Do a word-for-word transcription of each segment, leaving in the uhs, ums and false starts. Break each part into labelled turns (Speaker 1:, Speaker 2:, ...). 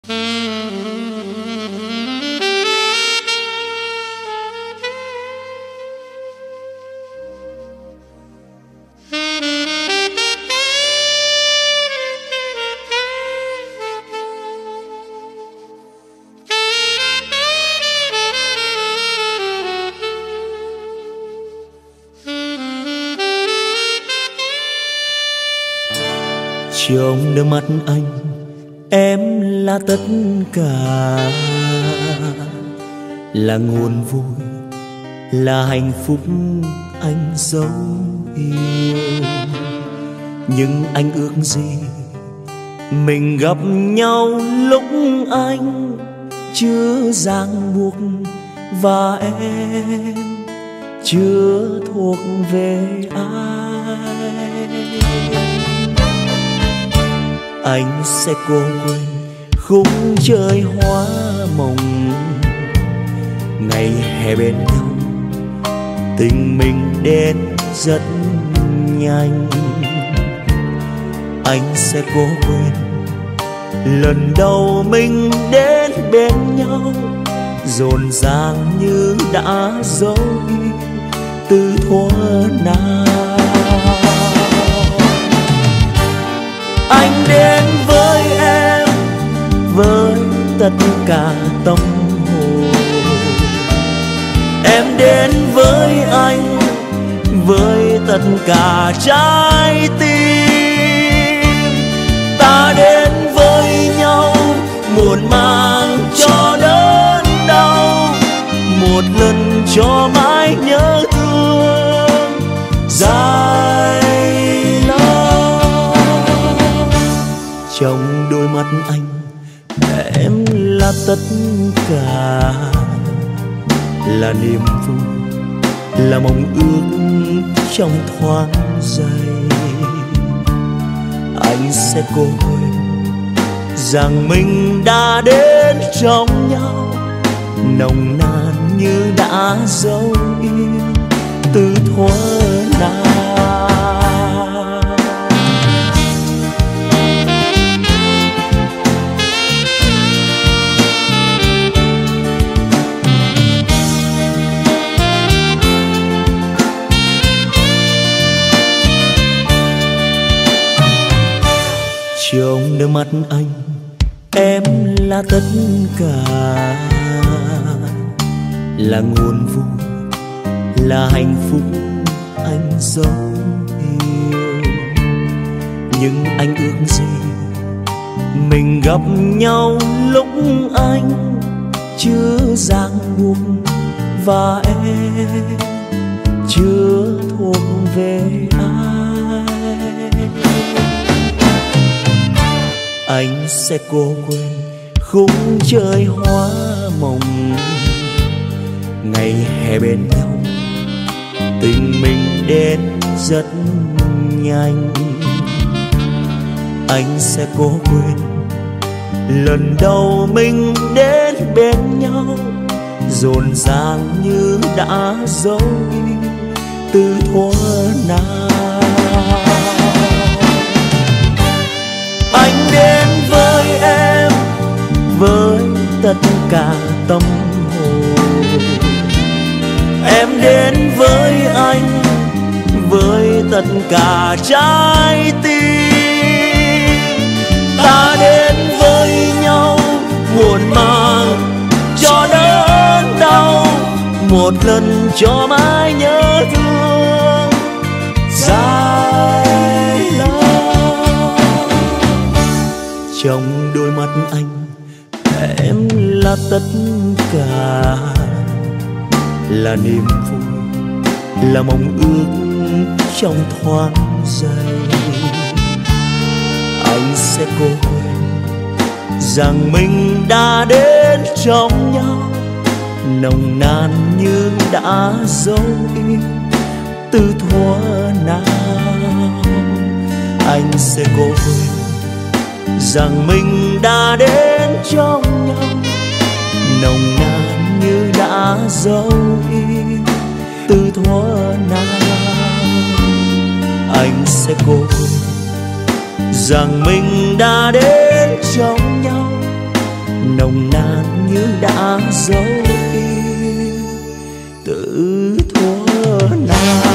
Speaker 1: Trong đôi mắt anh, em là tất cả, là nguồn vui, là hạnh phúc anh dấu yêu. Nhưng anh ước gì mình gặp nhau lúc anh chưa ràng buộc, và em chưa thuộc về ai. Anh sẽ cố quên khung trời hoa mộng, ngày hè bên nhau tình mình đến rất nhanh. Anh sẽ cố quên lần đầu mình đến bên nhau, rộn ràng như đã dấu yêu từ thuở nào. Anh đến với em với tất cả tâm hồn, em đến với anh với tất cả trái tim. Ta đến với nhau muộn màng cho đớn đau, một lần cho mãi nhớ thương dài lâu. Trong đôi mắt anh, em là tất cả, là niềm vui, là mong ước trong thoáng giây. Anh sẽ cố quên rằng mình đã đến trong nhau, nồng nàn như đã dấu yêu từ thuở nào. Trong đôi mắt anh, em là tất cả, là nguồn vui, là hạnh phúc anh dấu yêu. Nhưng anh ước gì mình gặp nhau lúc anh chưa ràng buộc, và em chưa thuộc về ai. Anh sẽ cố quên khung trời hoa mộng, ngày hè bên nhau tình mình đến rất nhanh. Anh sẽ cố quên lần đầu mình đến bên nhau, rộn ràng như đã dấu yêu từ thuở nào. Anh đến với em với tất cả tâm hồn, em đến với anh với tất cả trái tim. Ta đến với nhau muộn màng cho đớn đau, một lần cho mãi nhớ thương dài lâu. Trong đôi mắt anh, em là tất cả, là niềm vui, là mong ước trong thoáng giây. Anh sẽ cố quên rằng mình đã đến trong nhau, nồng nàn như đã dấu yêu từ thuở nào. Anh sẽ cố quên rằng mình đã đến trong nhau, nồng nàn như đã dấu yêu từ thuở nào. Anh sẽ cố quên rằng mình đã đến trong nhau, đã dấu yêu từ thuở nào.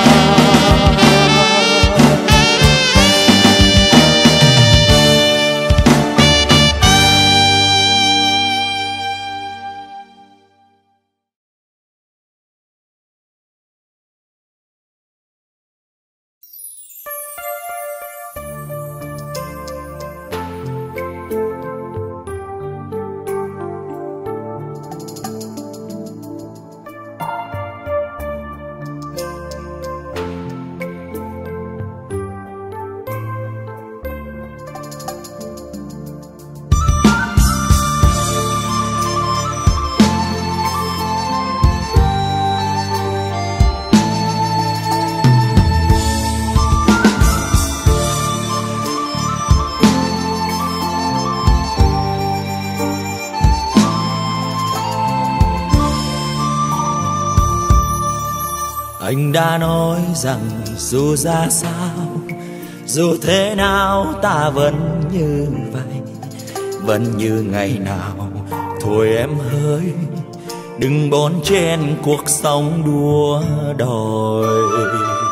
Speaker 1: Anh đã nói rằng dù ra sao, dù thế nào ta vẫn như vậy, vẫn như ngày nào. Thôi em hỡi, đừng bon chen cuộc sống đua đòi.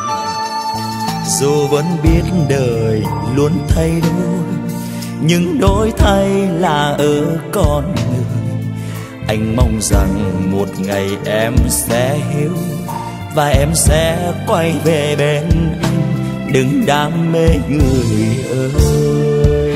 Speaker 1: Dù vẫn biết đời luôn thay đổi, nhưng đổi thay là ở con người. Anh mong rằng một ngày em sẽ hiểu và em sẽ quay về bên anh. Đừng đam mê người ơi.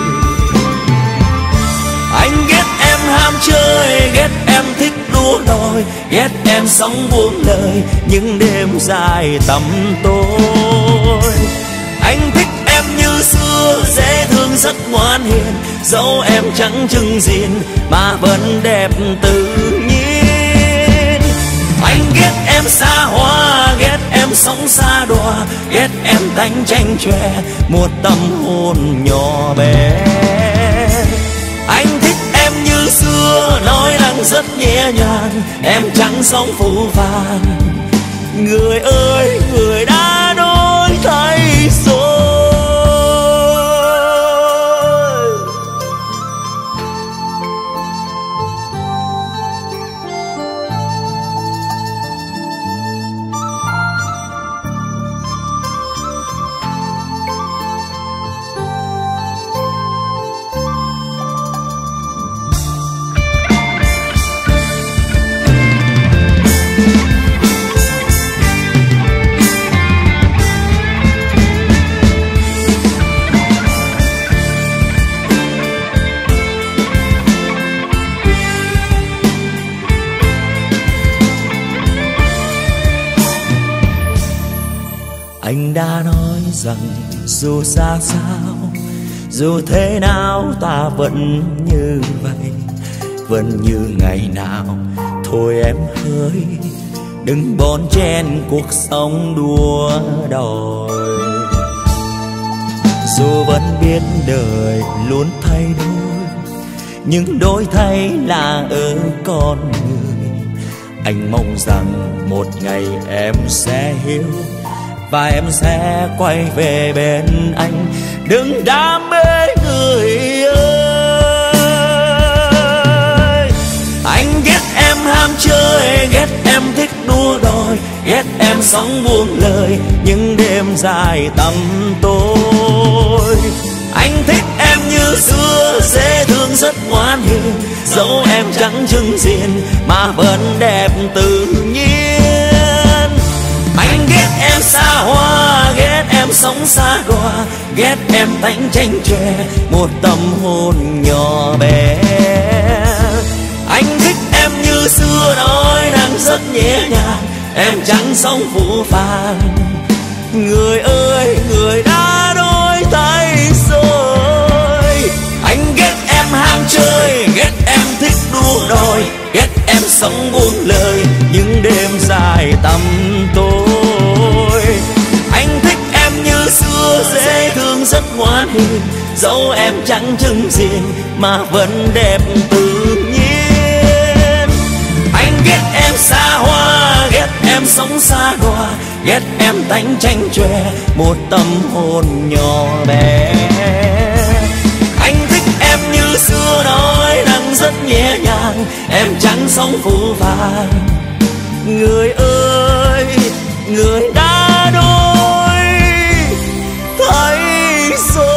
Speaker 1: Anh ghét em ham chơi, ghét em thích đua đòi, ghét em sống buông lời những đêm dài tăm tối. Anh thích em như xưa, dễ thương rất ngoan hiền, dẫu em chẳng chừng gìn mà vẫn đẹp tự nhiên. Anh ghét em xa hoa, ghét em sống xa đọa, ghét em tánh tranh chòe một tâm hồn nhỏ bé. Anh thích em như xưa, nói năng rất nhẹ nhàng, em chẳng sống phũ phàng. Người ơi, người đã đổi thay rồi. Anh đã nói rằng dù xa sao, dù thế nào ta vẫn như vậy, vẫn như ngày nào. Thôi em hỡi, đừng bon chen cuộc sống đua đòi. Dù vẫn biết đời luôn thay đổi, nhưng đổi thay là ở con người. Anh mong rằng một ngày em sẽ hiểu và em sẽ quay về bên anh. Đừng đam mê người ơi. Anh ghét em ham chơi, ghét em thích đua đòi, ghét em sống buông lời những đêm dài tăm tối. Anh thích em như xưa, dễ thương rất ngoan hiền, dẫu em chẳng chừng gìn mà vẫn đẹp tự nhiên. Anh ghét em xa hoa, ghét em sống xa đọa, ghét em tánh tranh chòe một tâm hồn nhỏ bé. Anh thích em như xưa, nói năng rất nhẹ nhàng, em chẳng sống phũ phàng. Người ơi, người đã đổi thay rồi. Anh ghét em ham chơi, ghét em thích đua đòi, ghét em sống buông lời những đêm dài tăm tối. Anh thích em như xưa, dễ thương rất ngoan hiền, dẫu em chẳng chừng gìn mà vẫn đẹp tự nhiên. Anh ghét em xa hoa, ghét em sống xa đọa, ghét em tánh tranh chòe một tâm hồn nhỏ bé. Anh thích em như xưa, nói năng rất nhẹ nhàng, rằng em chẳng sống phũ phàng. Người ơi, người đã đổi thay rồi.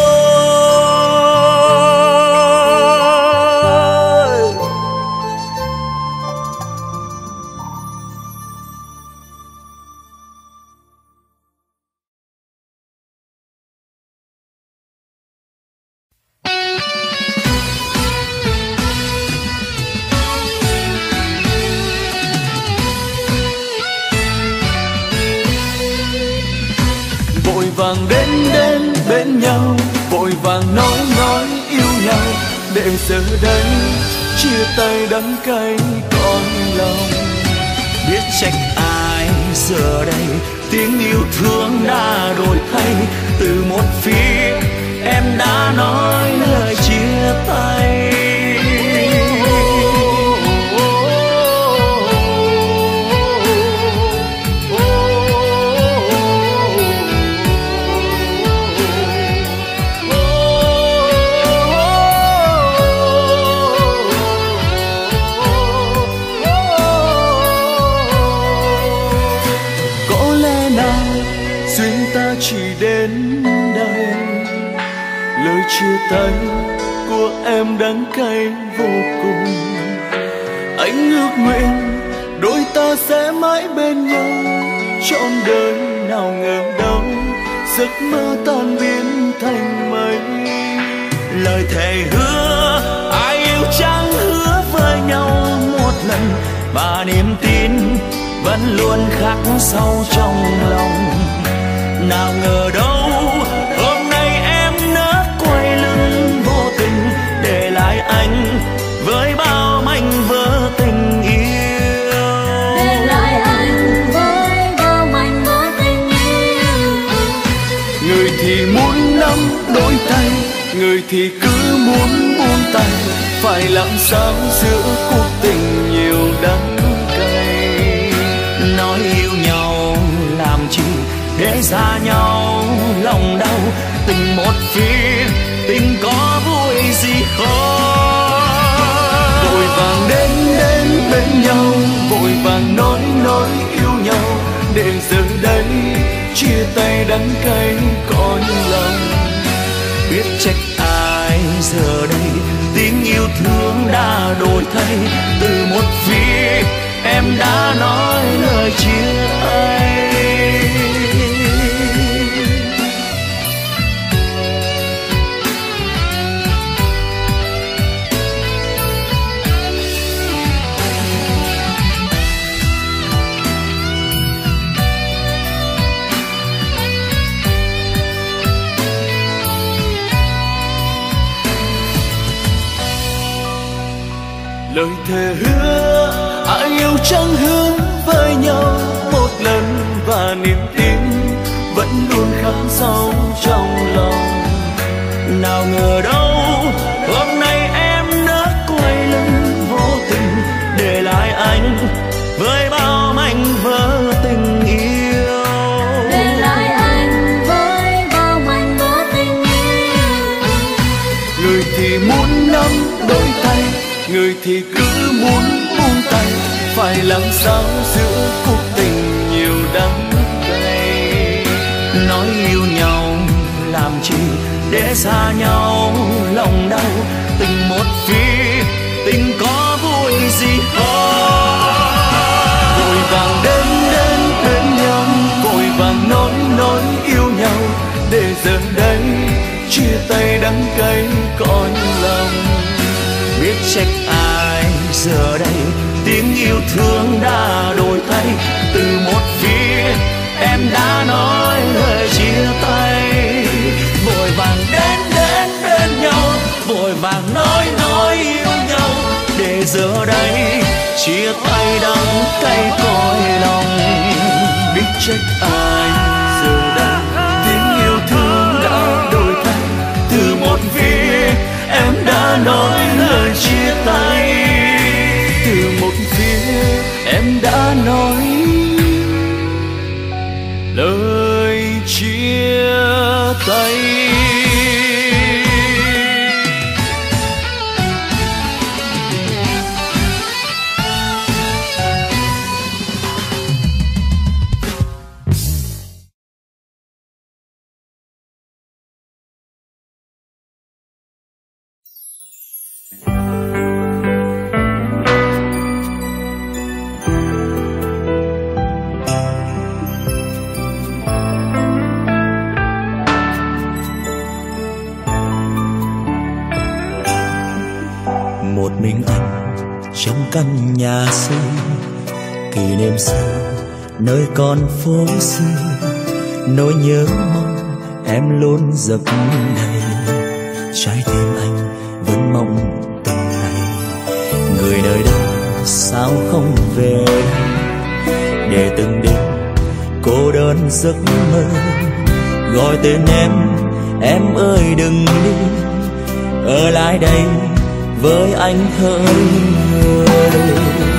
Speaker 1: Vội vàng đến đến bên nhau, vội vàng nói nói yêu nhau, để giờ đây chia tay đắng cay còn lòng. Biết trách ai giờ đây, tiếng yêu thương đã đổi thay. Từ một phía em đã nói lời chia tay. Chỉ đến đây, lời chia tay của em đắng cay vô cùng. Anh ước nguyện đôi ta sẽ mãi bên nhau trọn đời, nào ngờ đâu giấc mơ tan biến thành mây. Lời thề hứa ai yêu chẳng hứa với nhau một lần, và niềm tin vẫn luôn khắc sâu trong lòng. Nào ngờ đâu hôm nay em nỡ quay lưng vô tình, để lại anh với bao mảnh vỡ tình yêu.
Speaker 2: Để lại anh với bao mảnh vỡ tình yêu.
Speaker 1: Người thì muốn nắm đôi tay, người thì cứ muốn buông tay. Phải làm sao giữa cuộc tình nhiều đắng cay. Nói yêu nhau làm chi để xa nhau lòng đau. Tình một phía tình có vui gì khó. Vội vàng đến đến bên nhau, vội vàng nói nói yêu nhau, để giờ đây chia tay đắng cay còn lòng. Biết trách ai giờ đây, tiếng yêu thương đã đổi thay. Từ một phía em đã nói lời chia tay. Lời thề hứa ai yêu chẳng hứa với nhau một lần, và niềm tin vẫn luôn khắc sâu trong lòng. Nào ngờ đâu hôm nay em nỡ quay lưng vô tình, để lại anh với bao mảnh vỡ tình yêu.
Speaker 2: Để lại anh với bao mảnh vỡ tình yêu.
Speaker 1: Người thì muốn nắm đôi tay, người thì cứ muốn buông tay. Phải làm sao giữa cuộc tình nhiều đắng cay. Nói yêu nhau làm chi để xa nhau lòng đau. Tình một phía tình có vui gì khó. Vội vàng đến đến bên nhau, vội vàng nói nói yêu nhau, để giờ đây chia tay đắng cay còn lòng. Biết trách ai giờ đây, tiếng yêu thương đã đổi thay. Từ một phía em đã nói lời chia tay. Vội vàng đến đến bên nhau, vội vàng nói nói yêu nhau, để giờ đây chia tay đắng cay cõi lòng. Biết trách ai giờ đây, tiếng yêu thương đã đổi thay. Từ một phía em đã nói lời chia tay. Từ một phía em đã nói lời chia tay. Một mình anh trong căn nhà xưa, kỷ niệm xưa nơi con phố xưa, nỗi nhớ mong em luôn dập đầy. Trái tim anh vẫn mong từng ngày, người nơi đâu sao không về đây, để từng đêm cô đơn giấc mơ gọi tên em. Em ơi đừng đi, ở lại đây với anh hỡi người.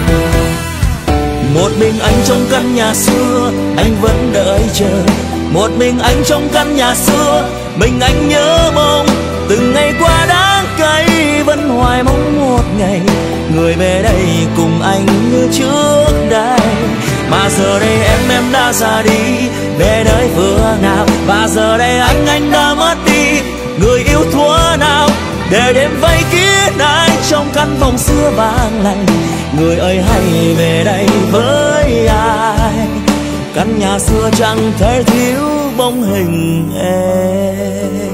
Speaker 1: Một mình anh trong căn nhà xưa, anh vẫn đợi chờ. Một mình anh trong căn nhà xưa, mình anh nhớ mong. Từng ngày qua đắng cay, vẫn hoài mong một ngày người về đây cùng anh như trước đây. Mà giờ đây em em đã ra đi, về nơi phương nào. Và giờ đây anh anh đã mất đi, người yêu thuở nào. Để đêm vây kín anh trong căn phòng xưa vang lành. Người ơi hãy về đây với ai, căn nhà xưa chẳng thể thiếu bóng hình em.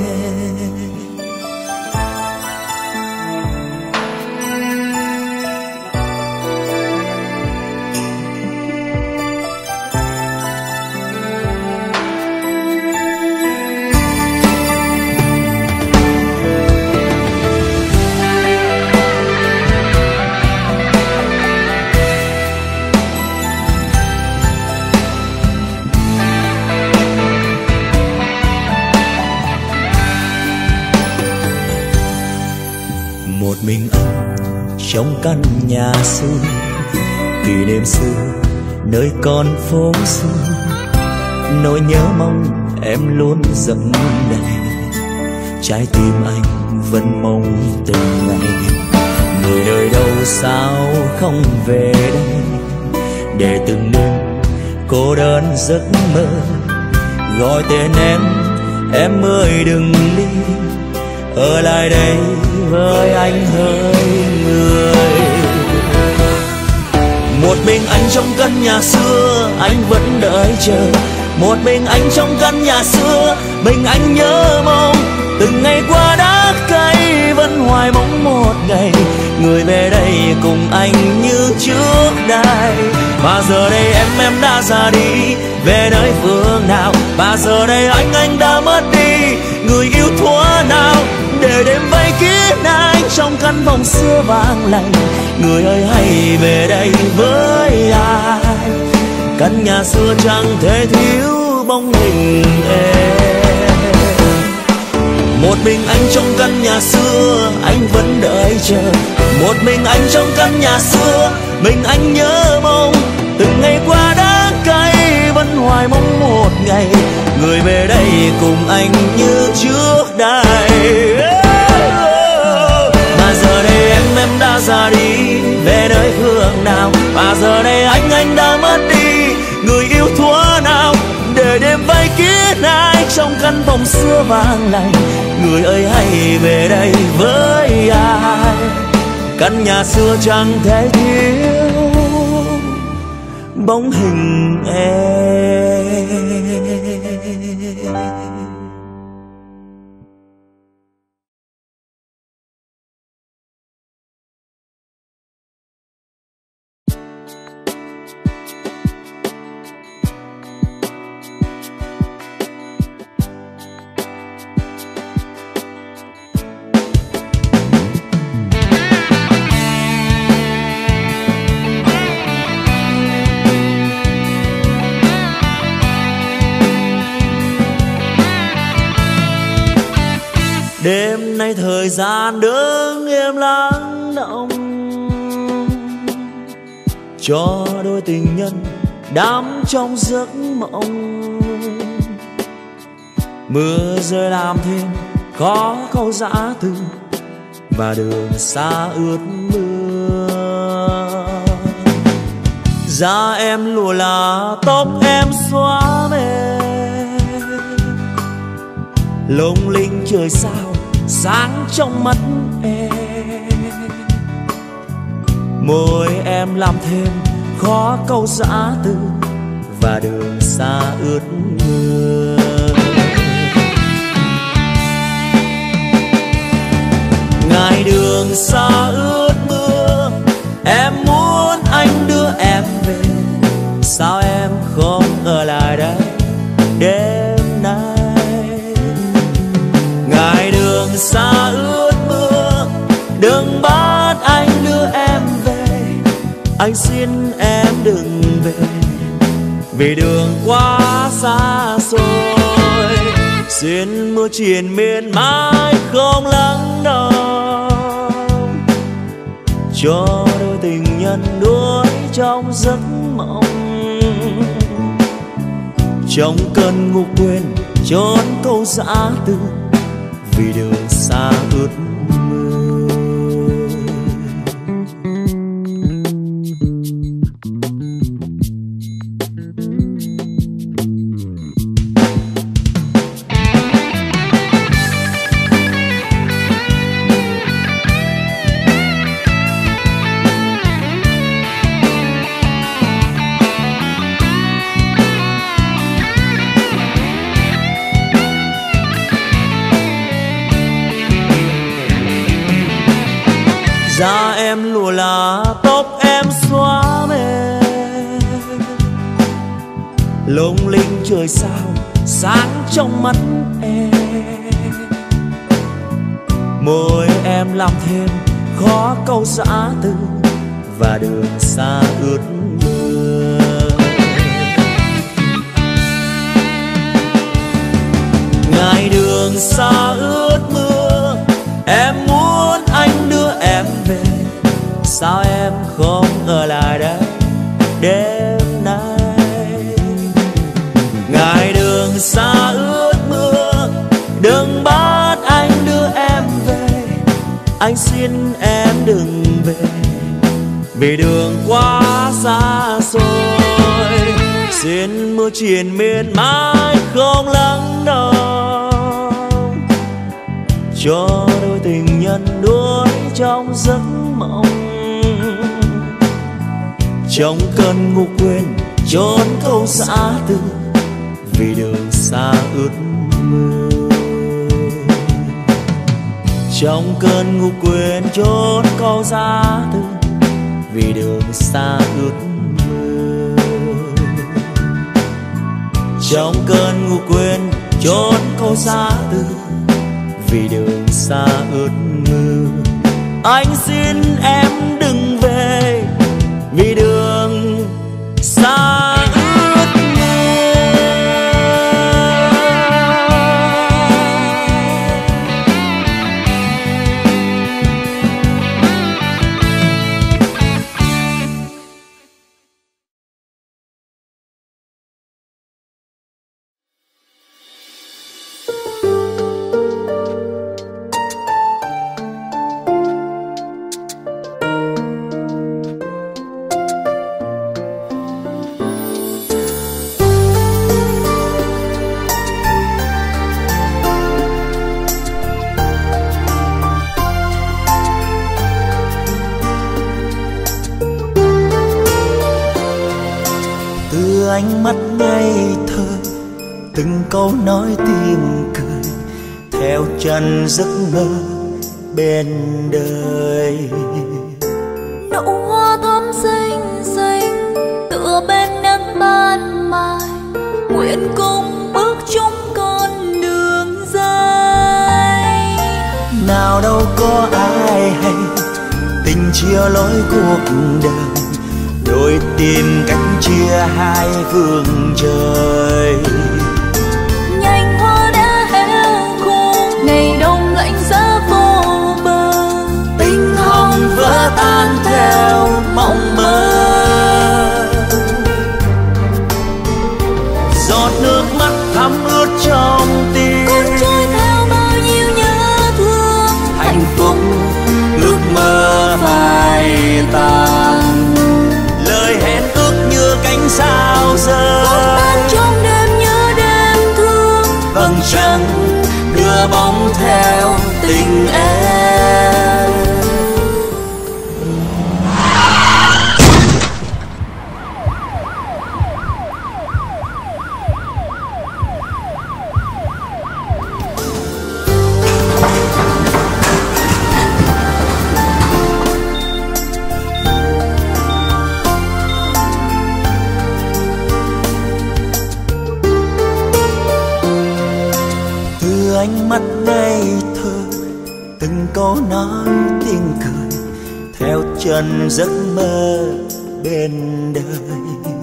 Speaker 1: Một mình anh trong căn nhà xưa, kỷ niệm xưa nơi con phố xưa, nỗi nhớ mong em luôn dập đầy. Trái tim anh vẫn mong từng ngày, người nơi đâu sao không về đây, để từng đêm cô đơn giấc mơ gọi tên em. Em ơi đừng đi, ở lại đây với anh hỡi người. Một mình anh trong căn nhà xưa, anh vẫn đợi chờ. Một mình anh trong căn nhà xưa, mình anh nhớ mong. Từng ngày qua đã cay, vẫn hoài mong một ngày người về đây cùng anh như trước đây. Và giờ đây em em đã ra đi, về nơi phương nào. Và giờ đây anh anh đã mất đi, người yêu thuở nào. Để đêm vây kín anh trong căn phòng xưa vang lành. Người ơi hãy về đây với ai, căn nhà xưa chẳng thể thiếu bóng hình em. Một mình anh trong căn nhà xưa, anh vẫn đợi chờ. Một mình anh trong căn nhà xưa, mình anh nhớ mong. Từng ngày qua đã cay, vẫn hoài mong một ngày người về đây cùng anh như trước đây. Mà giờ đây em em đã ra đi, về nơi phương nào. Và giờ đây anh anh đã mất đi, người yêu thuở nào. Để đêm vây kín anh trong căn phòng xưa vang lành. Người ơi hãy về đây với ai, căn nhà xưa chẳng thể thiếu bóng hình em. Đêm nay thời gian đứng im lắng động, cho đôi tình nhân đắm trong giấc mộng. Mưa rơi làm thêm có câu giã từ, và đường xa ướt mưa. Da em lùa là tóc em xóa mềm, lung linh trời sao sáng trong mắt em. Môi em làm thêm khó câu giã từ, và đường xa ướt mưa. Ngày đường xa ướt Anh xin em đừng về, vì đường quá xa xôi. Xin mưa triền miên mãi không lắng đâu, cho đôi tình nhân đuối trong giấc mộng. Trong cơn ngủ quên chốn câu giã từ, vì đường xa ướt mưa. Da em lùa lá, tóc em xóa mềm, lung linh trời sao sáng trong mắt em. Môi em làm thêm khó câu giã từ, và đường xa ướt mưa. Ngày đường xa ướt mưa, em muốn anh đưa em về. Sao em không ở lại đây đêm nay? Ngày đường xa ướt mưa, đừng bắt anh đưa em về. Anh xin em đừng về, vì đường quá xa xôi. Xin mưa triền miên mãi không lắng đâu, cho đôi tình nhân đuối trong giấc mộng. Trong cơn ngủ quên chốn câu giã từ, vì đường xa ướt mưa. Trong cơn ngủ quên chốn câu giã từ, vì đường xa ướt mưa. Trong cơn ngủ quên chốn câu giã từ, vì đường xa ướt mưa. Anh xin em đừng về, vì đường xa ướt mưa. Ánh mắt ngây thơ, từng câu nói tiếng cười, theo chân giấc mơ bên đời.
Speaker 2: Nụ hoa thắm xinh xinh tựa bên nắng ban mai, nguyện cùng bước chung con đường dài.
Speaker 1: Nào đâu có ai hay tình chia lối cuộc đời, đôi tìm cách chia hai phương trời.
Speaker 2: Nhành hoa đã héo khô, ngày đông lạnh giá vô bờ,
Speaker 1: Tình hồng vỡ tan theo mộng mơ. Giọt nước mắt thấm ướt trong tim,
Speaker 2: cuốn trôi theo bao nhiêu nhớ thương.
Speaker 1: Hạnh phúc ước mơ phai tàn, lời hẹn ước như cánh sao rơi
Speaker 2: tan trong đêm nhớ đêm thương.
Speaker 1: Vầng trăng đưa bóng theo tình em. Ánh mắt ngây thơ, từng câu nói tiếng cười, theo chân giấc mơ bên đời.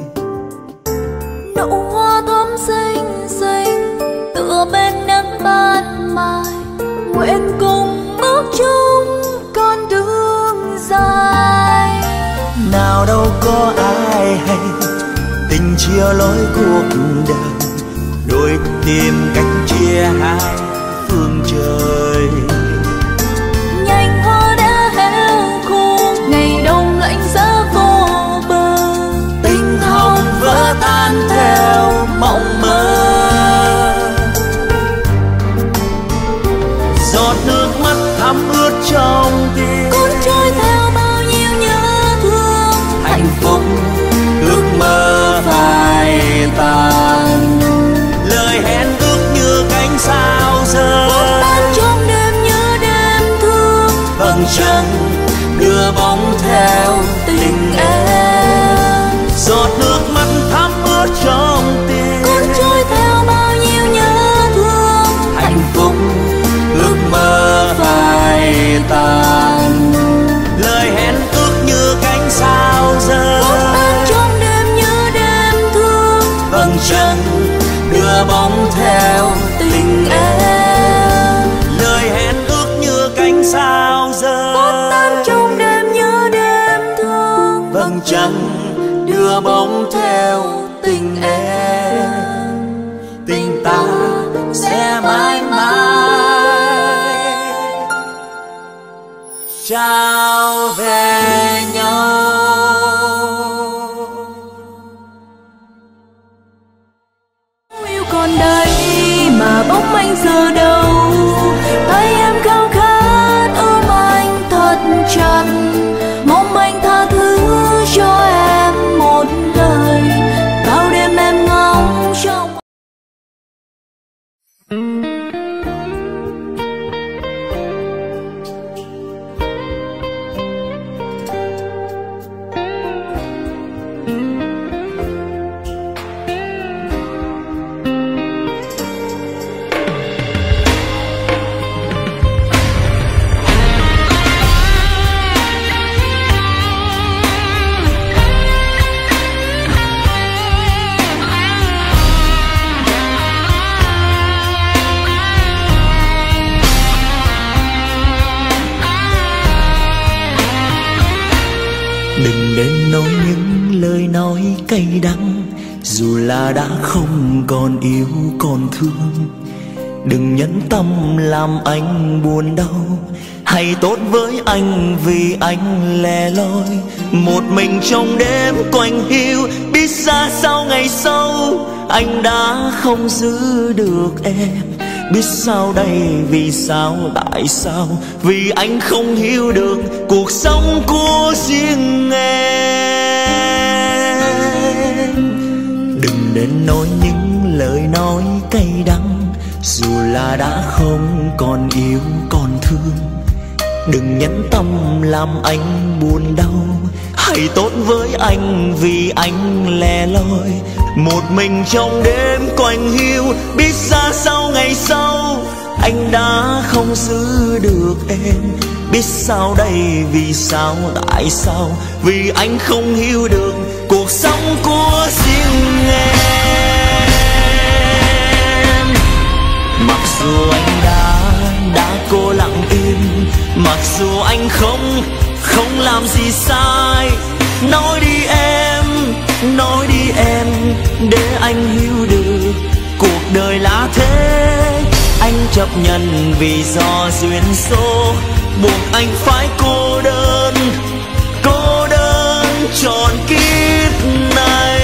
Speaker 2: Nụ hoa thắm xinh xinh tựa bên nắng ban mai, nguyện cùng bước chung con đường dài.
Speaker 1: Nào đâu có ai hay tình chia lối cuộc đời, đôi tìm cách chia hai phương trời.
Speaker 2: Nhành hoa đã héo khô, ngày đông lạnh giá vô bờ,
Speaker 1: Tình hồng vỡ tan theo mộng mơ. Giọt nước mắt thấm ướt trong tim,
Speaker 2: cuốn trôi theo bao nhiêu nhớ thương.
Speaker 1: hạnh phúc ước mơ phai tàn, lời hẹn ước như cánh sao rơi
Speaker 2: Khuất tan trong đêm như đêm thương.
Speaker 1: vầng trăng đưa bóng theo tình em. Giọt nước mắt thấm ướt trong tim,
Speaker 2: Cuốn trôi theo bao nhiêu nhớ thương.
Speaker 1: hạnh phúc ước mơ phai tàn, lời hẹn ước như cánh sao rơi
Speaker 2: Khuất tan trong đêm như đêm thương.
Speaker 1: vầng trăng đưa bóng theo tình em. Lời hẹn ước như cánh sao rơi
Speaker 2: Khuất tan trong đêm như đêm thương.
Speaker 1: vầng trăng đưa bóng theo tình em. Tình ta sẽ mãi mãi trao về nhau.
Speaker 2: Yêu còn đây mà bóng anh giờ đâu, tay em khao khát ôm anh thật chặt, mong anh tha thứ cho em một lời. Bao đêm em ngóng trong
Speaker 1: Đừng nên nói những lời nói cay đắng, dù là đã không còn yêu còn thương. Đừng nhẫn tâm làm anh buồn đau, hãy tốt với anh vì anh lẻ loi. Một mình trong đêm quạnh hiu, biết ra sao ngày sau anh đã không giữ được em. Biết sao đây, vì sao, tại sao? Vì anh không hiểu được cuộc sống của riêng em. Đừng nên nói những lời nói cay đắng, dù là đã không còn yêu còn thương. Đừng nhẫn tâm làm anh buồn đau, hãy tốt với anh vì anh lẻ loi. Một mình trong đêm quạnh hiu, biết ra sao ngày sau anh đã không giữ được em. Biết sao đây, vì sao, tại sao? Vì anh không hiểu được cuộc sống của riêng em. Mặc dù anh đã đã cố lặng im, mặc dù anh không không làm gì sai, nói đi em, nói đi em, để anh hiểu được cuộc đời là thế. Anh chấp nhận vì do duyên số buộc anh phải cô đơn, cô đơn trọn kiếp này.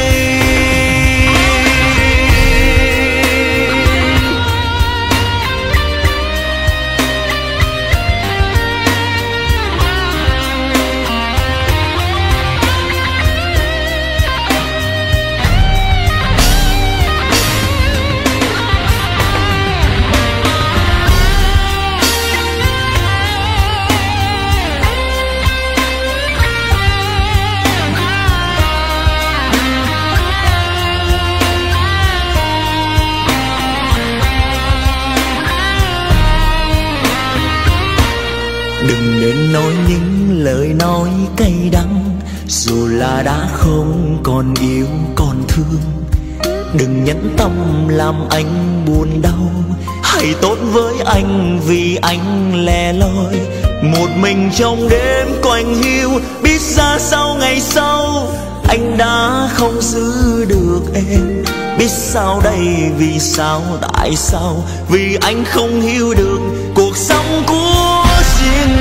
Speaker 1: Đừng nên nói những lời nói cay đắng, dù là đã không còn yêu còn thương, đừng nhẫn tâm làm anh buồn đau. Hãy tốt với anh vì anh lẻ loi một mình trong đêm quạnh hiu. Biết ra sau ngày sau anh đã không giữ được em. Biết sao đây, vì sao, tại sao? Vì anh không hiểu được cuộc sống của riêng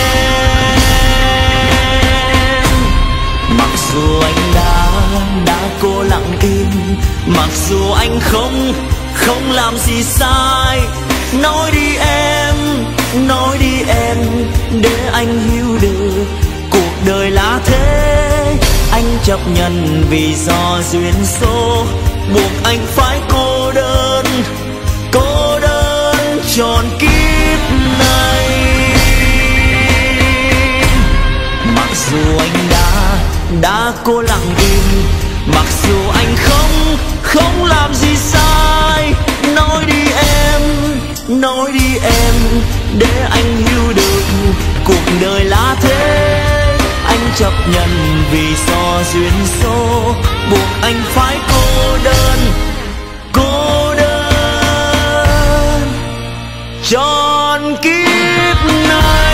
Speaker 1: em. Mặc dù anh đã, đã cố lặng im, mặc dù anh không, không làm gì sai. Nói đi em, nói đi em, để anh hiểu được cuộc đời là thế. Anh chấp nhận vì do duyên số buộc anh phải cô đơn, cô đơn trọn kiếp này. Mặc dù anh đã, đã cố lặng im, mặc dù anh không, không làm gì sai. Nói đi em, nói đi em, để anh hiểu được cuộc đời là thế. Anh chấp nhận vì do duyên số buộc anh phải cô đơn, cô đơn trọn kiếp này.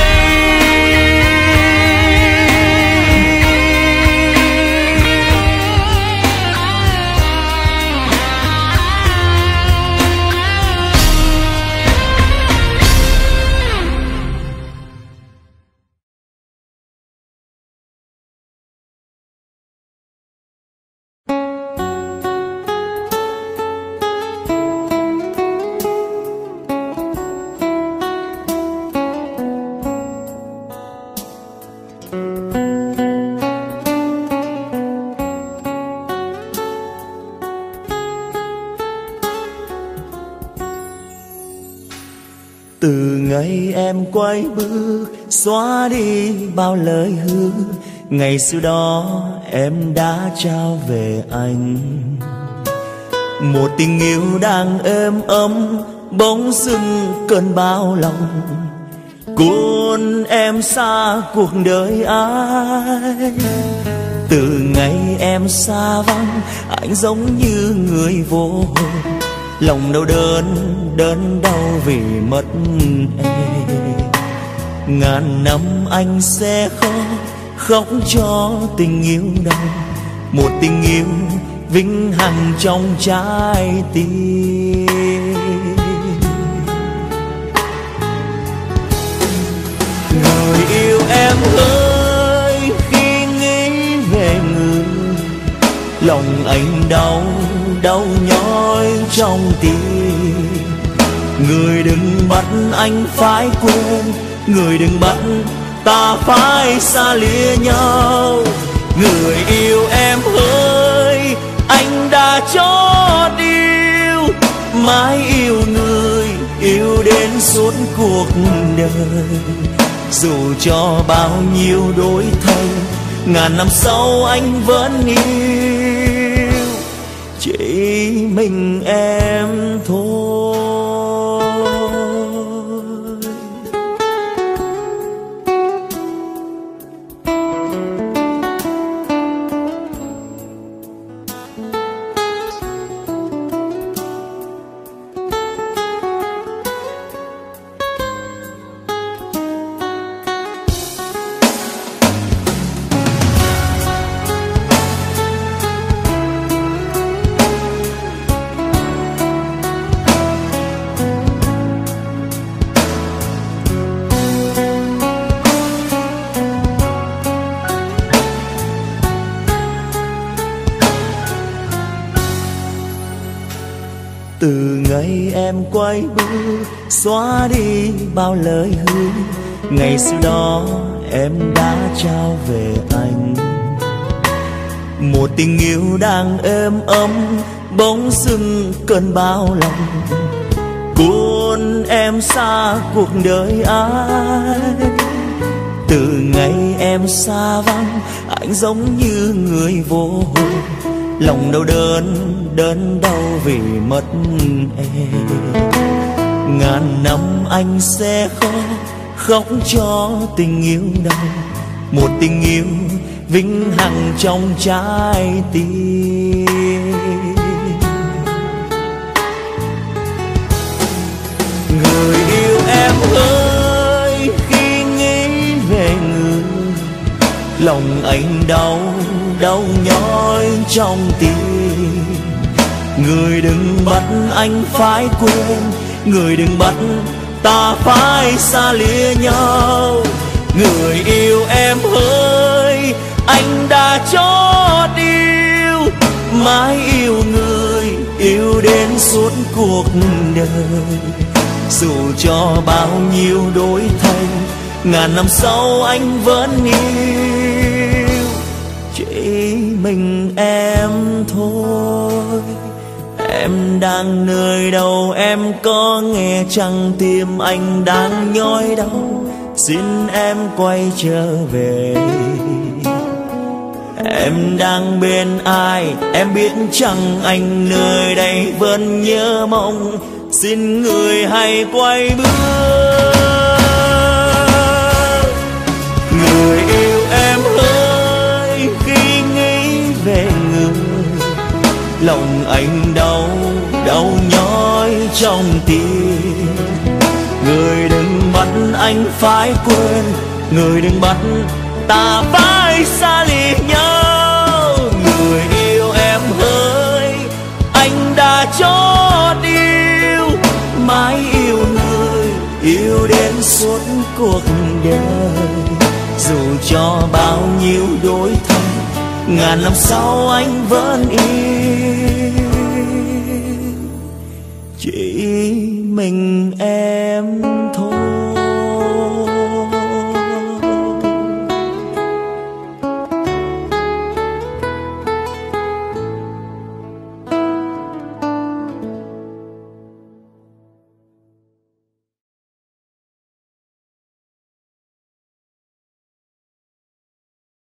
Speaker 1: Từ ngày em quay bước xóa đi bao lời hứa, ngày xưa đó em đã trao về anh một tình yêu đang êm ấm, bỗng dưng cơn bão lòng cuốn em xa cuộc đời ai. Từ ngày em xa vắng, anh giống như người vô hồn, lòng đau đớn, đớn đau vì mất em. Ngàn năm anh sẽ khóc, khóc cho tình yêu đau, một tình yêu vĩnh hằng trong trái tim. Người yêu em ơi, khi nghĩ về người, lòng anh đau, đau nhói trong tim. Người đừng bắt anh phải quên, người đừng bắt ta phải xa lìa nhau. Người yêu em ơi, anh đã chót yêu, mãi yêu người, yêu đến suốt cuộc đời. Dù cho bao nhiêu đổi thay, ngàn năm sau anh vẫn yêu chỉ mình em thôi. Từ ngày em quay bước xóa đi bao lời hứa, ngày xưa đó em đã trao về anh một tình yêu đang êm ấm, bỗng dưng cơn bão lòng cuốn em xa cuộc đời ai. Từ ngày em xa vắng, anh giống như người vô hồn, lòng đau đớn, đớn đau vì mất em. Ngàn năm anh sẽ khóc, khóc cho tình yêu đau, một tình yêu vĩnh hằng trong trái tim. Người yêu em ơi, khi nghĩ về người, lòng anh đau, đau nhói trong tim. Người đừng bắt anh phải quên, người đừng bắt ta phải xa lìa nhau. Người yêu em ơi, anh đã chót yêu, mãi yêu người, yêu đến suốt cuộc đời. Dù cho bao nhiêu đổi thay, ngàn năm sau anh vẫn yêu chỉ mình em thôi. Em đang nơi đâu em có nghe chăng, tim anh đang nhói đau, xin em quay trở về. Em đang bên ai em biết chăng, anh nơi đây vẫn nhớ mong, xin người hãy quay bước. Người yêu em ơi, khi nghĩ về người, lòng anh đau, đau nhói trong tim. Người đừng bắt anh phải quên, người đừng bắt ta phải xa lìa nhau. Người yêu em ơi, anh đã chót yêu, mãi yêu người, yêu đến suốt cuộc đời. Dù cho bao nhiêu đổi thay, ngàn năm sau anh vẫn yêu chỉ mình em.